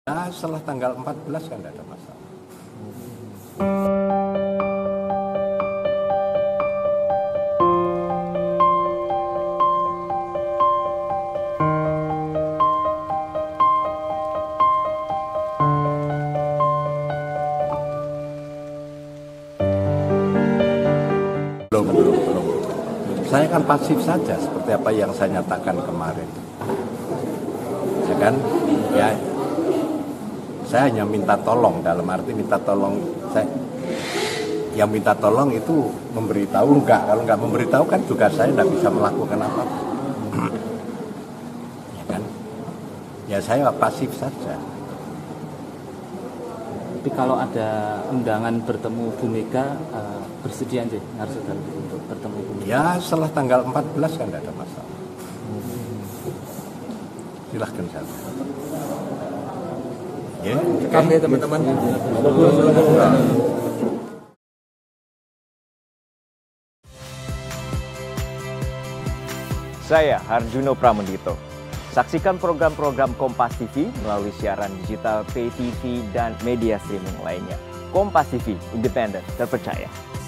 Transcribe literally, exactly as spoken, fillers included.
Nah, setelah tanggal empat belas kan tidak ada masalah. Belum, belum, belum. Saya kan pasif saja seperti apa yang saya nyatakan kemarin. Ya kan? Ya, saya hanya minta tolong, dalam arti minta tolong. Saya yang minta tolong itu memberitahu enggak. Kalau enggak memberitahu kan juga saya tidak bisa melakukan apa-apa. Ya kan? Ya saya pasif saja. Tapi kalau ada undangan bertemu Bu Mega, uh, bersedia aja harus untuk bertemu Bu Mega? Ya setelah tanggal empat belas kan tidak ada masalah. Silahkan saja. Ya, Kami teman-teman. Saya Harjuno Pramendito. Saksikan program-program Kompas T V melalui siaran digital, pay T V, dan media streaming lainnya. Kompas T V, independen, terpercaya.